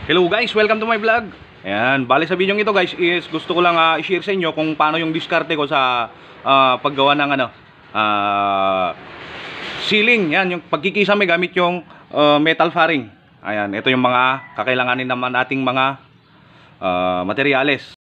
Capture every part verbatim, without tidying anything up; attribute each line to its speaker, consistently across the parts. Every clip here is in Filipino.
Speaker 1: Hello guys, welcome to my vlog. Ayan, bali sa video ito guys is gusto ko lang uh, i-share sa inyo kung paano yung diskarte ko sa uh, paggawa ng ano uh, ceiling. Yan, yung pagkikisame gamit yung uh, metal faring. Ayan, ito yung mga kakailanganin naman nating mga uh, materyales.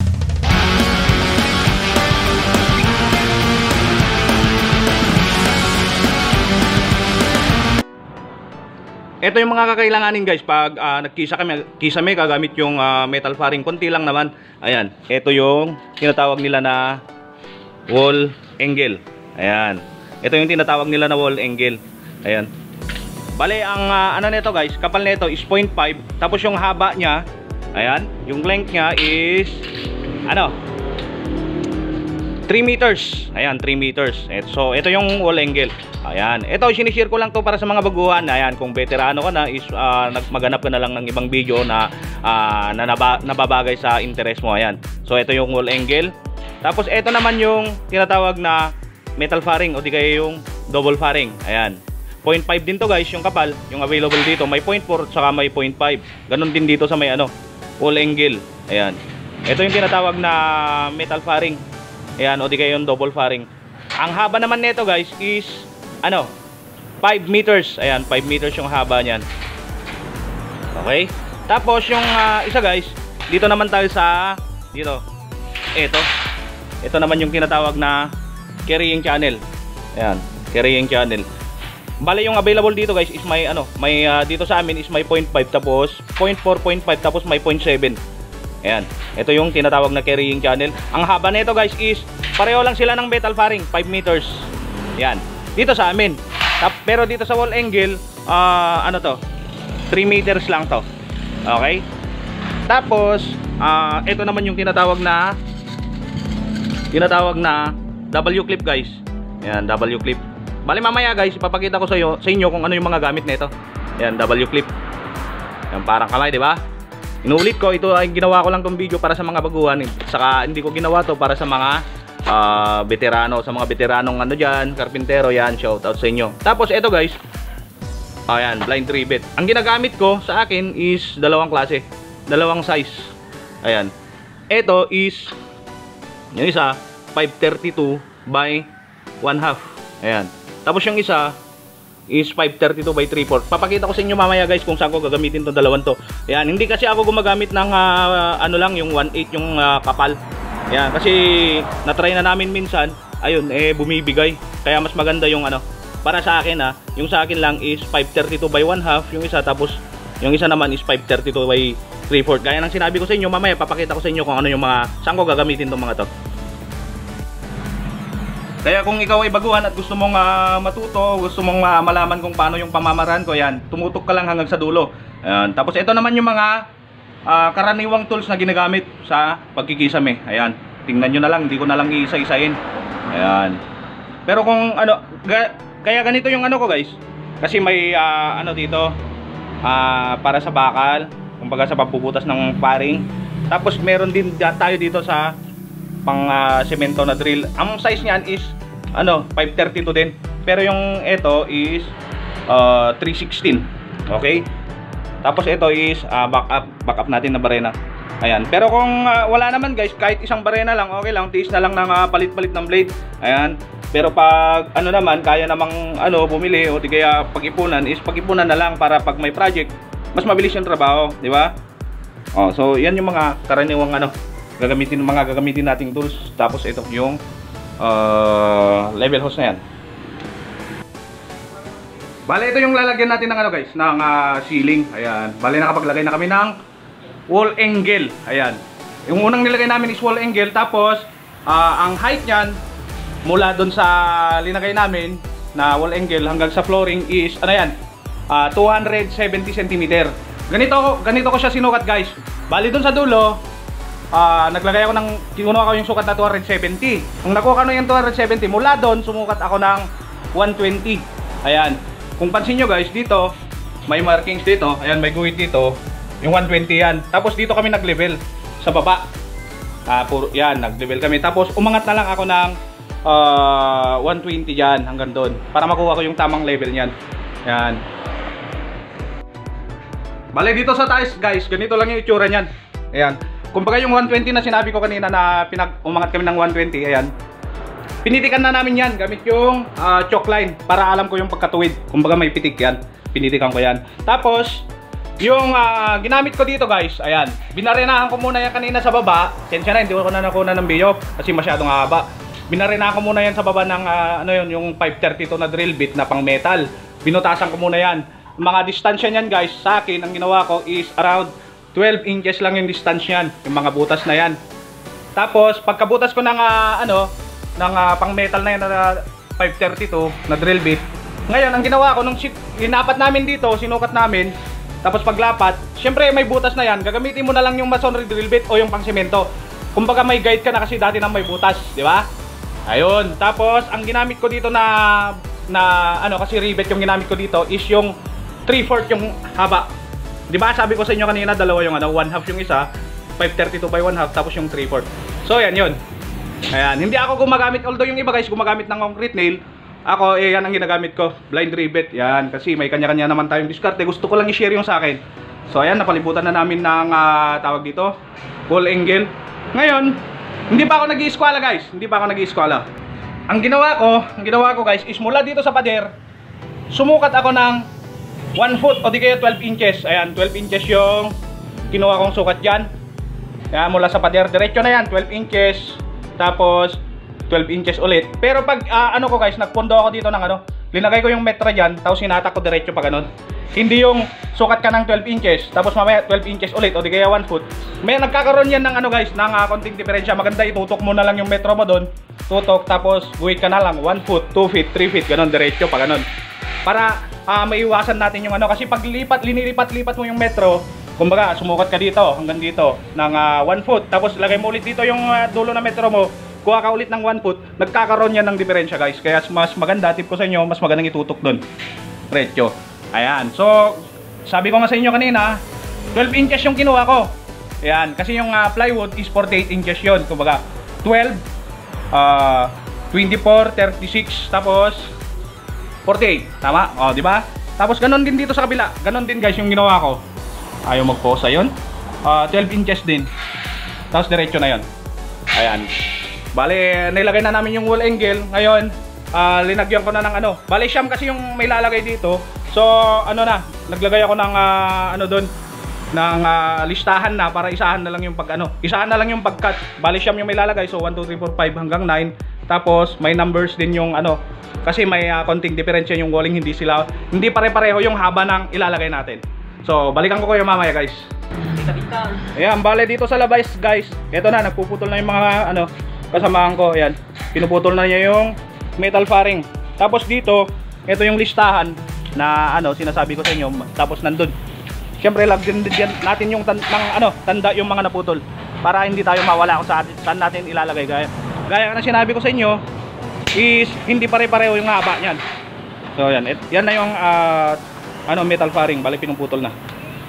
Speaker 1: Ito yung mga kakailanganin guys pag uh, nagkisa kami, kisame kagamit yung uh, metal faring. Konti lang naman. Ayan, ito yung tinatawag nila na wall angle. Ayan. Ito yung tinatawag nila na wall angle. Ayan. Bale, ang uh, ano nito guys, kapal nito is zero point five. Tapos yung haba niya, ayan, yung length niya is ano? three meters. Ayan, three meters. So, ito yung wall angle. Ayan. Ito, sinishare ko lang to para sa mga baguhan. Ayan, kung veterano ka na, is uh, maghanap ka na lang ng ibang video na, uh, na naba, nababagay sa interest mo. Ayan. So, ito yung wall angle. Tapos, ito naman yung tinatawag na metal faring o di kaya yung double faring. Ayan. zero point five din to guys, yung kapal. Yung available dito, may zero point four saka may zero point five. Ganon din dito sa may ano, wall angle. Ayan. Ito yung tinatawag na metal faring. Ayan, o di kayo yung double faring. Ang haba naman nito guys is ano, five meters. Ayan, five meters yung haba niyan. Okay? Tapos yung uh, isa guys, dito naman tayo sa dito. Ito. Ito naman yung tinatawag na carrying channel. Ayan, carrying channel. Bale yung available dito guys is may ano, may uh, dito sa amin is may zero point five tapos zero point four, zero point five tapos may zero point seven. Ayan, ito yung tinatawag na carrying channel. Ang haba nito guys is pareho lang sila ng metal faring, five meters. Ayan, dito sa amin. Pero dito sa wall angle, uh, ano to, three meters lang to. Okay? Tapos, uh, ito naman yung tinatawag na tinatawag na W clip guys. Ayan, W clip. Bali mamaya guys, ipapakita ko sa inyo, sa inyo kung ano yung mga gamit nito. Ayan, W clip. Ayan, parang kamay, di ba? Inuulit ko, ito ay ginawa ko lang tong video para sa mga baguhan. Saka hindi ko ginawa to para sa mga uh, veterano, sa mga veteranong ano dyan, karpintero yan, shout out sa inyo. Tapos ito guys, ayan, blind rivet. Ang ginagamit ko sa akin is dalawang klase, dalawang size. Ayan, ito is yung isa five thirty-two by one half. Ayan, tapos yung isa is five thirty-two by three fourths. Papakita ko sa inyo mamaya guys kung saan ko gagamitin tong dalawang to. Ayan, hindi kasi ako gumagamit ng uh, ano lang, yung one eighth yung uh, kapal. Ayan, kasi na-try na namin minsan, ayun, eh bumibigay. Kaya mas maganda yung ano, para sa akin ah, yung sa akin lang is five thirty-two by one half, yung isa, tapos yung isa naman is five thirty-two by three fourths. Gaya ng sinabi ko sa inyo, mamaya papakita ko sa inyo kung ano yung mga, saan ko gagamitin tong mga to. Kaya kung ikaw ay baguhan at gusto mong uh, matuto, gusto mong uh, malaman kung paano yung pamamaraan ko, yan, tumutok ka lang hanggang sa dulo. Ayan. Tapos ito naman yung mga uh, karaniwang tools na ginagamit sa pagkikisame. Ayan, tingnan nyo na lang, hindi ko na lang iisa-isahin. Ayan. Pero kung ano, ga, kaya ganito yung ano ko guys, kasi may uh, ano dito, uh, para sa bakal, kumbaga sa pagbubutas ng faring. Tapos meron din tayo dito sa pang uh, semento na drill. Ang size niyan is ano, five thirty-two din. Pero yung ito is uh, three sixteen. Okay? Tapos ito is uh, backup, backup natin na barena. Ayan. Pero kung uh, wala naman guys, kahit isang barena lang, okay lang, tiis na lang ng uh, palit-palit ng blade. Ayan. Pero pag ano naman, kaya namang ano, bumili o di kaya pag-ipunan, is pag-ipunan na lang para pag may project, mas mabilis yung trabaho, di ba? Oh, so yan yung mga karaniwang ano, gagamitin, mga gagamitin nating tools. Tapos ito yung uh, level hose na yan. Bale, ito yung lalagyan natin ng ano guys, ng uh, ceiling. Ayan, bale nakapaglagay na kami ng wall angle. Ayan, yung unang nilagay namin is wall angle. Tapos uh, ang height nyan mula doon sa linagay namin na wall angle hanggang sa flooring is ano yan, uh, two hundred seventy centimeters. Ganito, ganito ko siya sinukat guys. Bale doon sa dulo, Uh, naglagay ako ng, kinuha ko yung sukat na two hundred seventy. Kung nakuha ko na yung two hundred seventy, mula doon sumukat ako ng one twenty. Ayan, kung pansin nyo guys, dito may markings dito. Ayan, may guhit dito, yung one twenty yan. Tapos dito kami nag-level sa baba. uh, puro, Yan, nag-level kami. Tapos umangat na lang ako ng uh, one twenty dyan hanggang doon, para makuha ko yung tamang level nyan. Ayan. Bale dito sa taas guys, ganito lang yung itsura niyan. Ayan. Kumbaga yung one twenty na sinabi ko kanina na pinag umangat kami ng one twenty, ayan. Pinitikan na namin yan gamit yung uh, chalk line para alam ko yung pagkatuwid. Kumbaga may pitik yan. Pinitikan ko yan. Tapos yung uh, ginamit ko dito guys, ayan, binarenahan ko muna yan kanina sa baba. Sensya na, hindi ko na nakuha ng video kasi masyadong haba. Binarenahan ko muna yan sa baba ng uh, ano yun, yung five thirty-two na drill bit na pang metal. Binutasan ko muna yan. Mga distansya niyan guys, sa akin ang ginawa ko is around twelve inches lang yung distance niyan, yung mga butas na yan. Tapos pagkabutas ko ng uh, ano, ng uh, pang metal na yan na five thirty-two na drill bit. Ngayon ang ginawa ko nung linapat namin dito, sinukat namin. Tapos paglapat, syempre may butas na yan, gagamitin mo na lang yung masonry drill bit o yung pang semento. Kumbaga may guide ka na kasi dati nang may butas, di ba? Ayun, tapos ang ginamit ko dito na na ano kasi rivet yung ginamit ko dito is yung three fourths yung haba. Di ba sabi ko sa inyo kanina dalawa yung ano, one half yung isa, five thirty-two by one half, tapos yung three fourths. So yan yun. Ayan, hindi ako gumagamit, although yung iba guys gumagamit ng concrete nail. Ako, eh, yan ang ginagamit ko. Blind rivet, yan. Kasi may kanya-kanya naman tayong diskarte. Gusto ko lang i-share yung sa akin. So, ayan, napalibutan na namin ng, uh, tawag dito, wall angle. Ngayon, hindi pa ako nag-i-eskwala, guys. Hindi pa ako nag-i-eskwala. Ang ginawa ko, ang ginawa ko, guys, is mula dito sa pader, sumukat ako ng one foot o di kaya twelve inches. Ayan, twelve inches yung kinuha kong sukat dyan. Ayan, mula sa pader, diretso na yan, twelve inches. Tapos, twelve inches ulit. Pero pag uh, ano ko guys, nagpondo ako dito ng ano, linagay ko yung metra dyan, tapos hinatak ko diretso pa ganun. Hindi yung sukat ka ng twelve inches, tapos mamaya twelve inches ulit, o di kaya one foot. May nagkakaroon yan ng ano guys, ng uh, konting diferensya. Maganda itutok mo na lang yung metro mo doon, tutok, tapos guhit ka na lang, one foot, two feet, three feet, ganun, diretso pa ganun. Para uh, maiwasan natin yung ano, kasi pag lipat, linilipat-lipat mo yung metro, kumbaga sumukat ka dito, hanggang dito, ng uh, one foot, tapos lagay mo ulit dito yung uh, dulo ng metro mo, kuha ka ulit ng one foot, nagkakaroon yan ng diferensya guys. Kaya mas maganda, tip ko sa inyo, mas magandang itutok doon. Diretso. Ayan. So, sabi ko nga sa inyo kanina, twelve inches yung kinuha ko. Ayan. Kasi yung uh, plywood is forty-eight inches yun. Kumbaga, twelve, uh, twenty-four, thirty-six, tapos forty-eight. Tama? O, di ba? Tapos ganon din dito sa kabila. Ganon din guys yung ginawa ko. Ayaw mag-pause ayun. Uh, twelve inches din. Tapos diretso na yun. Ayan. Bale, nilagay na namin yung wall angle. Ngayon, uh, linagyan ko na ng ano. Bale, siyam kasi yung may lalagay dito. So, ano na, naglagay ako ng uh, ano doon, ng uh, listahan na para isahan na lang yung pag ano. Isahan na lang yung pag-cut. Bale, siyam yung may lalagay. So, one, two, three, four, five hanggang nine. Tapos, may numbers din yung ano. Kasi may uh, konting diferensya yung walling. Hindi sila, hindi pare-pareho yung haba ng ilalagay natin. So, balikan ko kayo mamaya guys. Ayan, bale dito sa labas guys. Ito na, nagpuputol na yung mga ano, kasamahan ko, ayan. Pinuputol na niya yung metal faring. Tapos dito, ito yung listahan na ano, sinasabi ko sa inyo. Tapos nandun. Siyempre, lagyan din natin yung tan ng, ano, tanda yung mga naputol. Para hindi tayo mawala kung saan, saan natin ilalagay. Gaya, gaya na sinabi ko sa inyo, is hindi pare-pareho yung haba niyan. So, yan. Et, yan na yung uh, ano, metal faring. Bali, pinuputol na.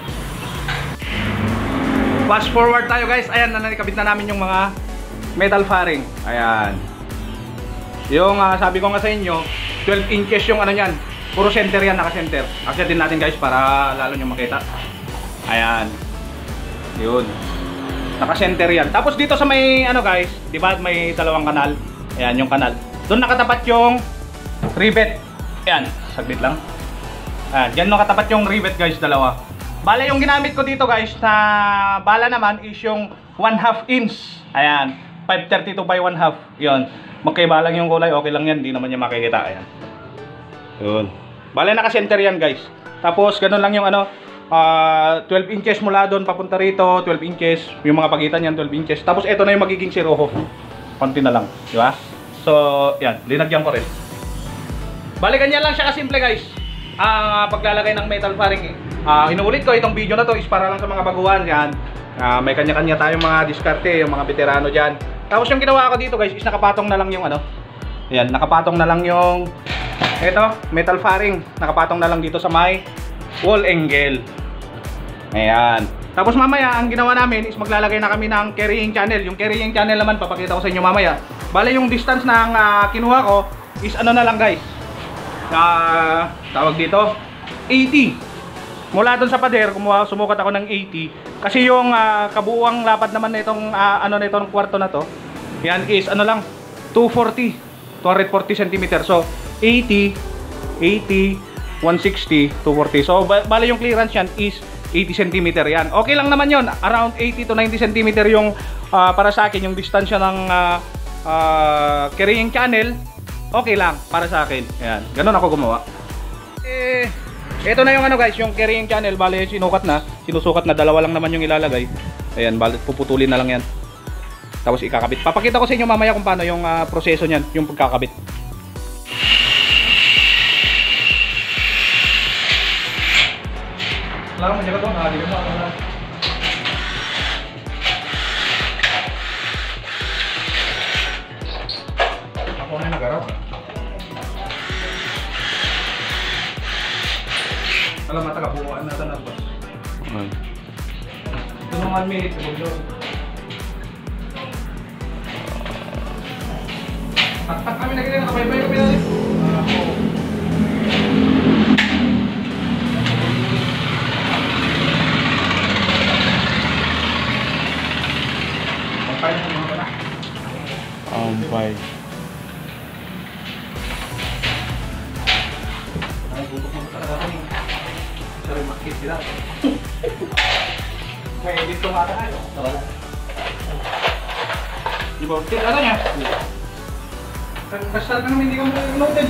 Speaker 1: Fast forward tayo guys. Ayan, nanikabit na namin yung mga metal faring. Ayan. Yung uh, sabi ko nga sa inyo, twelve inches yung ano niyan. Puro center yan, naka-center. Akyatin natin guys para lalo nyo makita. Ayan. Yun. Naka-center yan. Tapos dito sa may ano guys, di ba may dalawang kanal. Ayan yung kanal. Doon nakatapat yung rivet. Ayan, saglit lang. Ayan, dyan nakatapat yung rivet guys, dalawa. Bala yung ginamit ko dito guys na bala naman is yung one half inch. Ayan. five thirty-two by one half. Yun. Magkaiba lang yung kulay. Okay lang yan. Hindi naman niya makikita. Ayan. Yun. Bale, naka-center yan guys. Tapos, ganun lang yung ano. Uh, twelve inches mula doon papunta rito. twelve inches. Yung mga pagitan yan, twelve inches. Tapos, ito na yung magiging siroho. Konti na lang. Di ba? So, yan. Linagyan ko rin. Bale, ganyan lang siya kasimple guys. Ang uh, paglalagay ng metal faring. Uh, inuulit ko, itong video na to is para lang sa mga baguhan. Yan. Uh, may kanya-kanya tayong mga diskarte, yung mga veterano dyan. Tapos yung ginawa ko dito guys is nakapatong na lang yung ano. Ayan, nakapatong na lang yung ito, metal faring. Nakapatong na lang dito sa may wall angle. Ayan. Tapos mamaya, ang ginawa namin is maglalagay na kami ng carrying channel. Yung carrying channel naman, papakita ko sa inyo mamaya. Bale, yung distance na uh, kinuha ko is ano na lang guys. Uh, tawag dito, eighty. mula doon sa pader, kumuha, sumukat ako ng eighty. Kasi yung uh, kabuuang lapad naman nitong uh, ano nito ng kwarto na to, yan is ano lang, two forty, two forty centimeters. So eighty, eighty, one sixty, two forty. So bali yung clearance yan is eighty centimeter yan. Okay lang naman yon, around eighty to ninety centimeter yung uh, para sa akin yung distansya ng uh, uh, carrying channel. Okay lang para sa akin. Yan, ganun ako gumawa. Eh, ito na yung ano guys, yung carrying channel, bali sinukat na, sinusukat na, dalawa lang naman yung ilalagay. Ayan, bali puputulin na lang yan. Tapos ikakabit. Papakita ko sa inyo mamaya kung paano yung uh, proseso niyan, yung pagkakabit. Lang mo jaga to, ah, di mo ano. Ako na nagaraw. Alam mo, taga-buuan na tanong ba? Okay. Ito nung one minute, buglo. Tak-tak kami na ganyan, nakabay-bay kami na rin. Ako. Pampay na mga pala. Pampay. Ay, butok mo talaga kami. Sorry, makit sila. May edit ko nga tayo. Wala. Di ba? Ano niya? Basta ka naman hindi ka mag-loaded.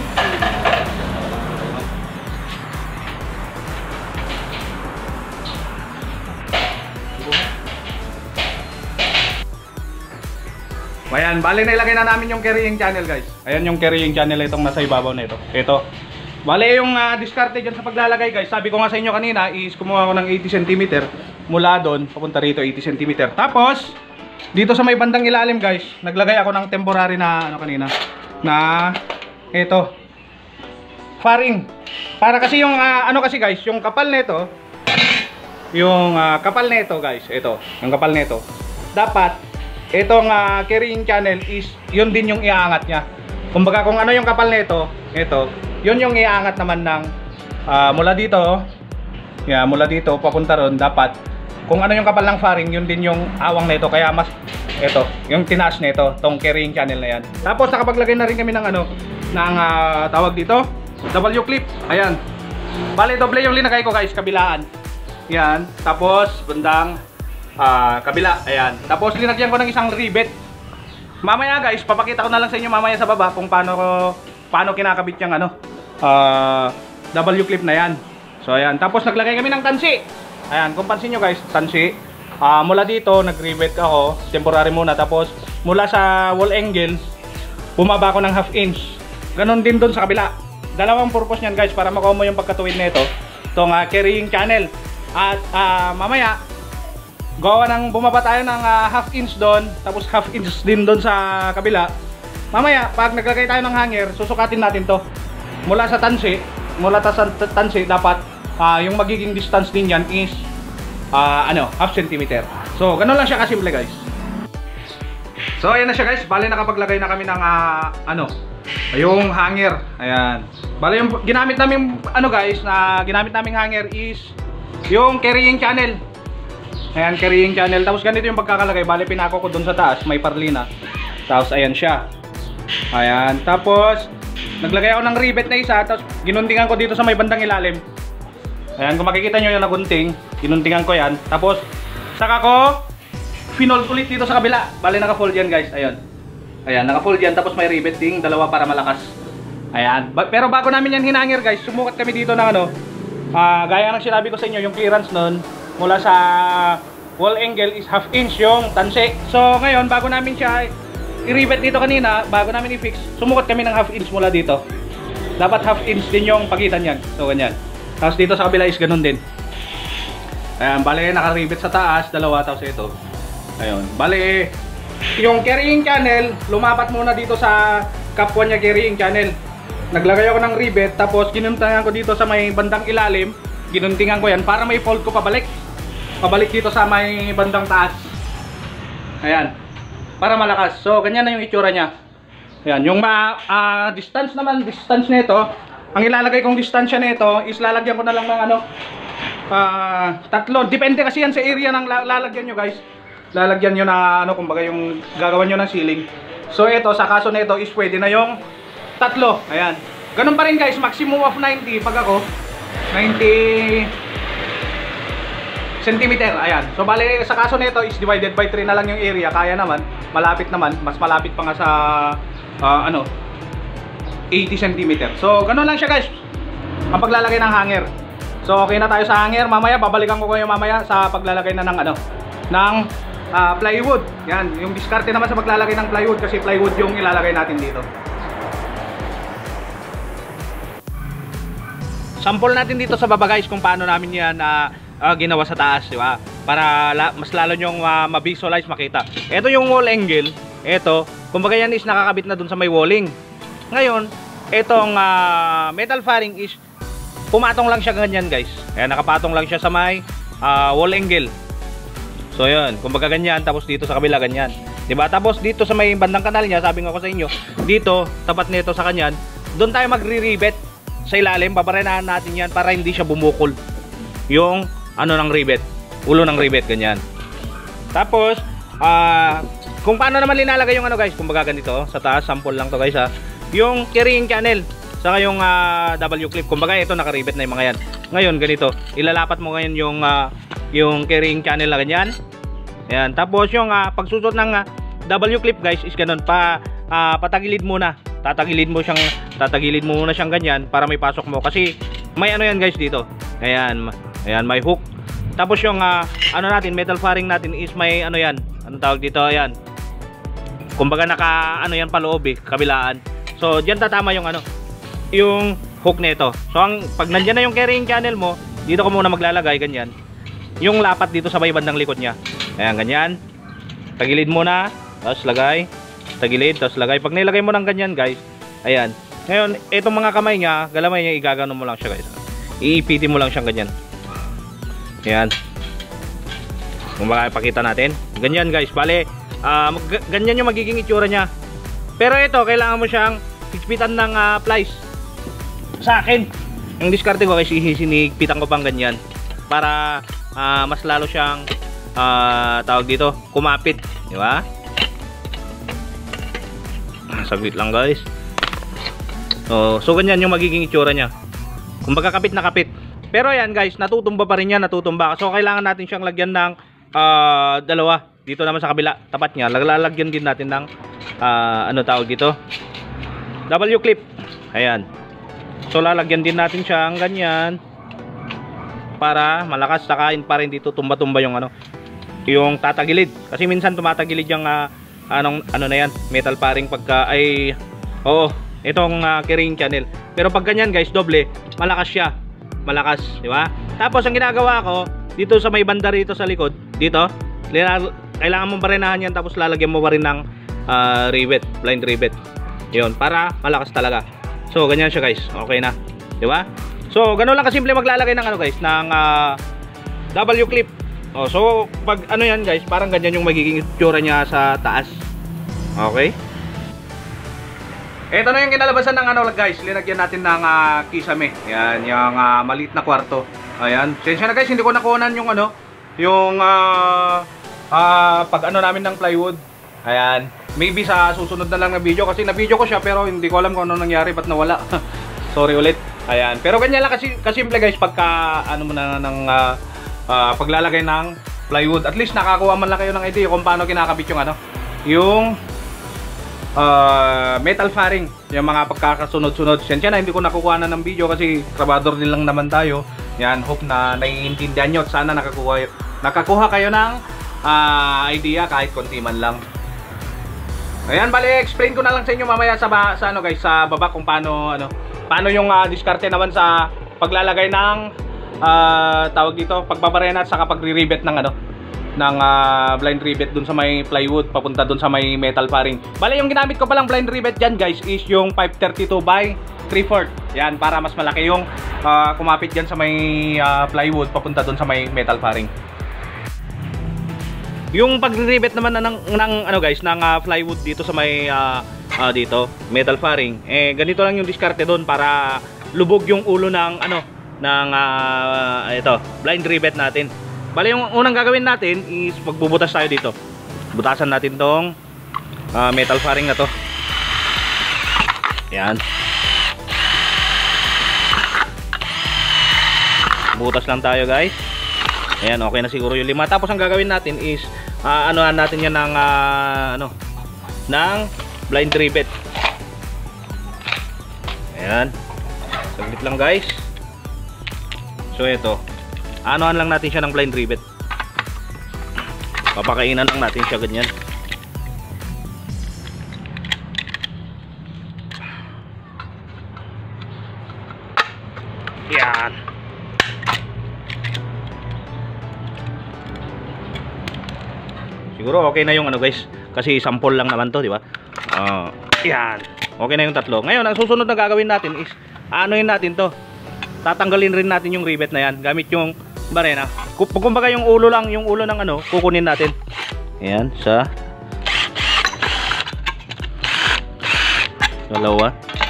Speaker 1: Ayan, bali na ilagay na namin yung carrying channel guys. Ayan yung carrying channel itong nasa ibabaw na ito. Ito. Bale yung uh, diskarte dyan sa paglalagay guys, sabi ko nga sa inyo kanina is kumuha ko ng eighty centimeter mula doon papunta rito eighty centimeter. Tapos dito sa may bandang ilalim guys, naglagay ako ng temporary na ano kanina na ito faring. Para kasi yung uh, ano kasi guys, yung kapal nito, yung uh, kapal nito guys, ito, yung kapal nito. Dapat itong uh, carrying channel is yun din yung iaangat niya. Kumbaga kung ano yung kapal nito, ito yun yung iangat naman ng uh, mula dito, yeah, mula dito papunta ron. Dapat kung ano yung kapal ng faring, yun din yung awang nito. Kaya mas ito, yung tinaas nito, tong carrying channel na yan. Tapos nakapaglagay na rin kami ng ano, ng uh, tawag dito, W clip. Ayan. Bale doble yung linagay ko guys, kabilaan. Yan. Tapos bandang uh, kabila. Ayan. Tapos linagyan ko ng isang rivet. Mamaya guys, papakita ko na lang sa inyo mamaya sa baba kung paano ko paano kinakabit yung ano, uh, W clip na yan. So ayan, tapos naglagay kami ng tansi. Ayan, kung pansin nyo guys, tansi. Uh, mula dito, nag-rivet ako, temporary muna. Tapos mula sa wall angle, bumaba ako ng half inch. Ganon din doon sa kabila. Dalawang purpose nyan guys, para makuha mo yung pagkatuwid na ito. Itong uh, carrying channel. At uh, mamaya, gawa ng bumaba tayo ng uh, half inch doon, tapos half inch din doon sa kabila. Mamaya, pag naglagay tayo ng hanger, susukatin natin to. Mula sa tansi, mula sa tansi, dapat uh, yung magiging distance din yan is uh, ano, half centimeter. So, ganun lang siya kasimple guys. So, ayan na siya guys. Bale, nakapaglagay na kami ng uh, ano, yung hanger. Ayan. Bale, yung ginamit namin, ano guys, na ginamit naming hanger is yung carrying channel. Ayan, carrying channel. Tapos ganito yung pagkakalagay. Bale, pinako ko dun sa taas, may parlina. Tapos, ayan siya. Ayan, tapos naglagay ako ng rivet na isa, tapos ginuntingan ko dito sa may bandang ilalim. Ayan, kung makikita nyo yung nagunting, ginuntingan ko yan. Tapos saka ko finold ulit dito sa kabila. Bale, naka-fold yan guys, ayun. Ayan, naka-fold yan, tapos may rivet ding dalawa para malakas. Ayan, ba pero bago namin yan hinangir guys, sumukat kami dito ng ano, uh, gaya ng sinabi ko sa inyo, yung clearance nun mula sa wall angle is half inch yung tansi. So ngayon, bago namin siya i-rivet dito kanina, bago namin i-fix, sumukat kami ng half inch mula dito. Dapat half inch din yung pagitan yan. So ganyan. Tapos dito sa kabila is ganun din. Ayan, bale naka-rivet sa taas, dalawa, tapos ito. Ayun, bale yung carrying channel, lumapat muna dito sa kapwa niya carrying channel. Naglagay ako ng rivet, tapos ginuntingan ko dito sa may bandang ilalim. Ginuntingan ko yan para may fold ko pabalik. Pabalik dito sa may bandang taas. Ayan. Para malakas. So, ganyan na yung itsura niya. Ayan, yung ma, uh, distance naman, distance nito, ang ilalagay kong distansya nito is lalagyan ko na lang ng ano,
Speaker 2: uh, tatlo. Depende kasi yan sa area ng lalagyan nyo guys. Lalagyan nyo na ano, kumbaga yung gagawan nyo ng ceiling. So ito, sa kaso na ito is pwede na yung tatlo. Ayan. Ganun pa rin guys, maximum of ninety. Pag ako, ninety centimeter. Ayan. So bali sa kaso na ito is divided by three na lang yung area. Kaya naman, malapit naman. Mas malapit pa nga sa uh, ano, eighty centimeter. So ganun lang siya guys. Ang paglalagay ng hanger. So okay na tayo sa hanger. Mamaya babalikan ko kayo mamaya sa paglalagay na ng ano, ng uh, plywood. Yan, yung diskarte naman sa paglalagay ng plywood kasi plywood yung ilalagay natin dito. Sample natin dito sa baba guys kung paano namin yan uh, uh, ginawa sa taas, di ba? Para la mas lalo nyong uh, ma-visualize, makita. Ito yung wall angle. Ito, kumbaga yan is nakakabit na dun sa may walling. Ngayon, itong uh, metal faring is pumatong lang siya ganyan guys. Ayan, nakapatong lang siya sa may uh, wall angle. So yun, kumbaga ganyan, tapos dito sa kabila ganyan. Diba? Tapos dito sa may bandang kanal niya, sabi nga ko sa inyo, dito, tapat nito sa kanyan, doon tayo magre-rivet sa ilalim, babarenahan natin yan para hindi siya bumukol. Yung ano ng rivet, ulo ng rivet, ganyan. Tapos, uh, kung paano naman linalagay yung ano guys, kumbaga ganito, sa taas, sample lang to guys ha. Yung carrying channel, saka yung uh, W clip, kumbaga ito nakaribet na yung mga yan. Ngayon ganito, ilalapat mo ngayon yung uh, yung carrying channel na ganyan. Ayan, tapos yung uh, pagsusot ng uh, W clip guys is ganun pa, uh, patagilid muna. Tatagilid mo siyang tatagilid mo muna siyang ganyan para may pasok mo kasi may ano yan guys dito. Ayan, ayan may hook. Tapos yung uh, ano natin, metal faring natin is may ano yan, ano tawag dito, ayan. Kumbaga naka ano yan paloob eh, kabilaan. So diyan tatama yung ano, yung hook nito. So ang pag nandiyan na yung carrying channel mo, dito ka muna maglalagay ganyan. Yung lapat dito sa may bandang likod niya. Ayan, ganyan. Tagilid muna, tapos lagay, tagilid, tapos lagay. Pag nilagay mo ng ganyan, guys, ayan. Ngayon, itong mga kamay niya, galamay niya, igagano mo lang siya, guys. Iipitin mo lang siyang ganyan. Ayan. Kung baka ipakita natin. Ganyan, guys. Bale, uh, ganyan yung magiging itsura niya. Pero ito, kailangan mo siyang higpitan ng uh, plies. Sa akin, yung diskarte ko, guys, sinigpitan ko pang ganyan. Para uh, mas lalo siyang uh, tawag dito, kumapit, di ba? Saglit lang guys. So, so ganyan yung magiging itsura niya. Kumbaga kapit na kapit. Pero ayan guys, natutumba pa rin yan, natutumba. So kailangan natin siyang lagyan ng uh, dalawa. Dito naman sa kabila, tapat niya, lalagyan din natin ng uh, ano tawag dito, W clip. Ayan. So lalagyan din natin siyang ganyan para malakas, saka para hindi tumba-tumba yung ano, yung tatagilid. Kasi minsan tumatagilid yung uh, anong ano na yan, metal faring pagka ay oo, itong uh, carrying channel. Pero pag ganyan guys, doble, malakas siya. Malakas, di ba? Tapos ang ginagawa ko dito sa may banda rito sa likod, dito, kailangan mong barenahan yan, tapos lalagyan mo pa rin ng uh, rivet, blind rivet. Yun, para malakas talaga. So ganyan siya guys, okay na, di ba? So, ganoon lang kasimple maglalagay ng ano guys, ng uh, W clip. Oh, so pag ano yan guys, parang ganyan yung magiging itsura niya sa taas. Okay? Ito na yung kinalabasan ng ano guys, linagyan natin ng uh, kisame. Yan, yung uh, maliit na kwarto. Ayan. Sensya na guys, hindi ko nakunan yung ano, yung uh, uh, pag ano namin ng plywood. Ayan. Maybe sa susunod na lang na video kasi na video ko siya pero hindi ko alam kung ano nangyari, ba't nawala. Sorry ulit. Ayan, pero ganyan lang kasi kasimple guys pagka ano mo na ng uh, uh, paglalagay ng plywood. At least nakakuha man lang kayo ng idea kung paano kinakabit yung ano, yung uh, metal faring, yung mga pagkakasunod-sunod. Sensya na hindi ko nakukuha na ng video kasi trabador din lang naman tayo. Yan, hope na naiintindihan nyo at sana nakakuha, nakakuha kayo ng uh, idea kahit konti man lang. Ayan, bali explain ko na lang sa inyo mamaya sa, sa ano guys, sa baba kung paano ano, paano yung uh, diskarte naman sa paglalagay ng uh, tawag dito, pagbabarena at saka pagre-rivet ng ano, ng uh, blind rivet dun sa may plywood papunta dun sa may metal faring. Bale, yung ginamit ko palang blind rivet dyan guys is yung five thirty-two by three fourths. Yan, para mas malaki yung uh, kumapit dyan sa may uh, plywood papunta dun sa may metal faring. Yung pagre-rivet naman ng, ng ano guys, ng uh, plywood dito sa may uh, uh, dito, metal faring, eh ganito lang yung diskarte doon para lubog yung ulo ng ano,
Speaker 1: ng uh, ito, blind rivet natin. Bali yung unang gagawin natin is magbubutas tayo dito. Butasan natin tong uh, metal faring na to. Yan. Butas lang tayo guys. Ayan, okay na siguro yung lima. Tapos ang gagawin natin is uh, anuhan natin yan ng uh, ano, ng blind rivet. Ayan. Saglit lang guys. So ito, anuhan lang natin siya ng blind rivet. Papakainan lang natin siya ganyan. Yan. Siguro okay na yung ano guys, kasi sample lang naman to, di ba? Uh, yan. Okay na yung tatlo. Ngayon, ang susunod na gagawin natin is anuhin natin to. Tatanggalin rin natin yung rivet na yan gamit yung barena. Kumbaga yung ulo lang, yung ulo ng ano, kukunin natin. Ayan, sa dalawa.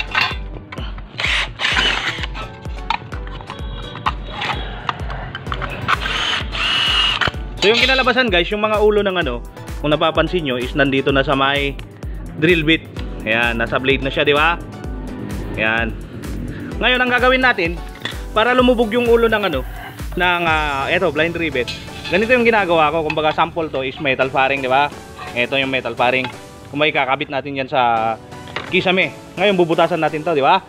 Speaker 1: So yung kinalabasan guys, yung mga ulo ng ano, kung napapansin nyo is nandito na sa may drill bit. Ayan, nasa blade na siya, di ba? Ayan. Ngayon ang gagawin natin para lumubog yung ulo ng ano, ng uh, eto, blind rivet. Ganito yung ginagawa ko, kumbaga sample to is metal faring, di ba? Ito yung metal faring. Kung may kakabit natin yan sa kisame. Ngayon bubutasan natin to, di ba?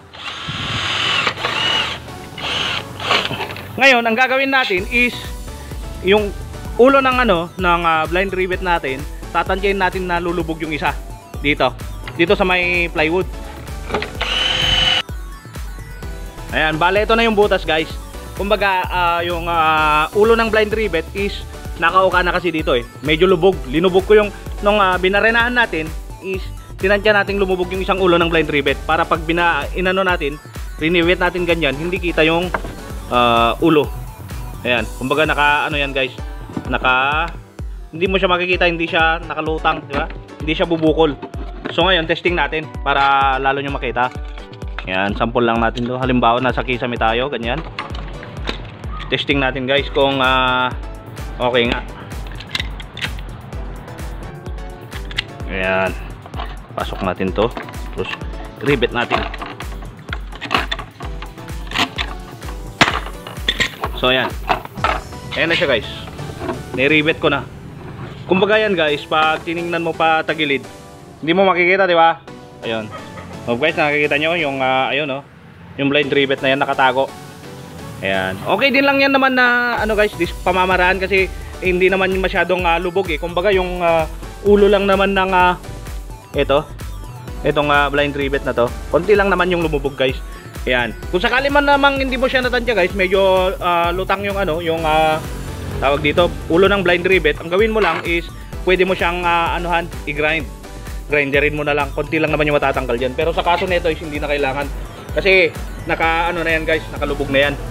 Speaker 1: Ngayon ang gagawin natin is yung ulo ng ano, ng uh, blind rivet natin, tatantyahin natin na lulubog yung isa dito. Dito sa may plywood. Ayan, bale ito na yung butas guys. Kumbaga uh, yung uh, ulo ng blind rivet is nakauka na kasi dito eh. Medyo lubog. Linubog ko yung nung uh, binarenahan natin is tinantya nating lumubog yung isang ulo ng blind rivet para pag bina inano natin, rinivet natin ganyan, hindi kita yung uh, ulo. Ayan, kumbaga naka ano yan guys. Naka hindi mo siya makikita, hindi siya nakalutang, di ba? Hindi siya bubukol. So ngayon testing natin para lalo nyo makita. Yan, sample lang natin to. Halimbawa nasa kisame tayo, ganyan. Testing natin guys kung uh, okay nga. Ayan. Pasok natin to. Terus rivet natin. So ayan. Ayan na siya guys. Niribet ko na. Kumbaga yan guys, pag tiningnan mo pa tagilid, hindi mo makikita, di ba? Ayun. So guys, nakikita nyo yung uh, ayun no, yung blind rivet na yan nakatago. Ayan. Okay din lang yan naman na ano guys, this pamamaraan kasi eh, hindi naman masyadong uh, lubog eh. Kumbaga yung uh, ulo lang naman ng uh, ito, itong uh, blind rivet na to. Konti lang naman yung lumubog guys. Ayan. Kung sakali man namang hindi mo siya natantya guys, medyo uh, lutang yung ano, yung uh, tawag dito, ulo ng blind rivet, ang gawin mo lang is pwede mo siyang uh, anuhan, i-grind. Grinderin mo na lang, konti lang naman yung matatanggal dyan. Pero sa kaso nito is hindi na kailangan kasi naka ano na yan guys, nakalubog na yan.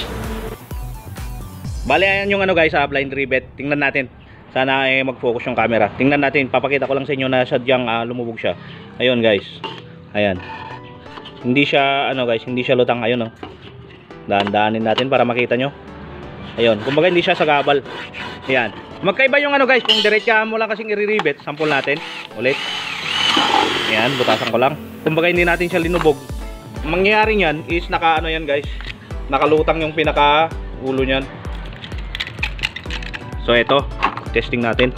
Speaker 1: Bale ayan yung ano guys, sa uh, blind rivet. Tingnan natin, sana eh, mag-focus yung camera. Tingnan natin, papakita ko lang sa inyo na sadyang uh, lumubog siya. Ayun guys, ayan. Hindi siya ano guys, hindi siya lutang. Ayun oh, daan-daanin natin para makita nyo. Ayun, kumbaga hindi siya sagabal. Ayan. Magkaiba yung ano guys, kung diretsahan mo lang kasing i-rivet, sample natin ulit. Ayan, butasan ko lang. Kumbaga hindi natin siya linubog. Ang mangyayari niyan is naka ano yan guys, nakalutang yung pinaka ulo niyan. So ito, testing natin.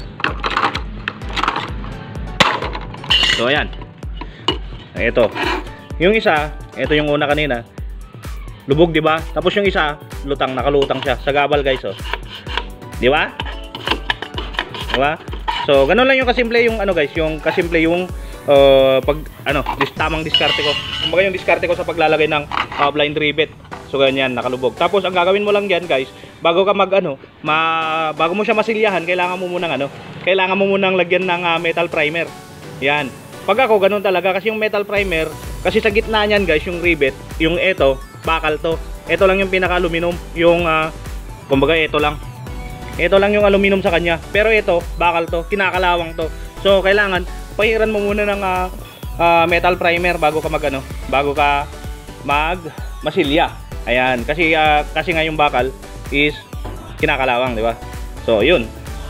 Speaker 1: So ayan. Ito. Yung isa, ito yung una kanina. Lubog, di ba? Tapos yung isa, lutang, nakalutang siya. Sagabal guys, oh. Di ba? Di ba? So, ganun lang yung kasimple yung ano guys, yung kasimple yung uh, pag ano, dis tamang diskarte ko. Kumbaga yung diskarte ko sa paglalagay ng uh, blind rivet. So ganyan, nakalubog. Tapos ang gagawin mo lang diyan guys, bago ka mag ano, ma, bago mo siya masilyahan, kailangan mo munang ano, kailangan mo munang lagyan ng uh, metal primer. Yan. Pag ako ganun talaga kasi yung metal primer, kasi sa gitna niyan guys, yung rivet, yung eto, bakal to. Ito lang yung pinaka-aluminum, yung uh, kumbaga ito lang. Ito lang yung aluminum sa kanya. Pero ito, bakal to, kinakalawang to. So kailangan pahiran mo muna ng uh, uh, metal primer bago ka mag ano, bago ka mag masilya. Ayan, kasi uh, kasi nga yung bakal is kinakalawang, di ba? So, yun.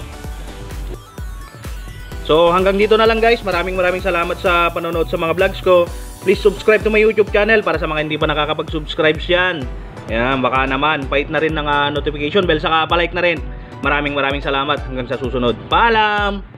Speaker 1: So, hanggang dito na lang guys. Maraming maraming salamat sa panonood sa mga vlogs ko. Please subscribe to my YouTube channel para sa mga hindi pa nakakapag-subscribe yan. Ayan, baka naman pahit na rin ng uh, notification bell, saka palike na rin. Maraming maraming salamat. Hanggang sa susunod. Paalam!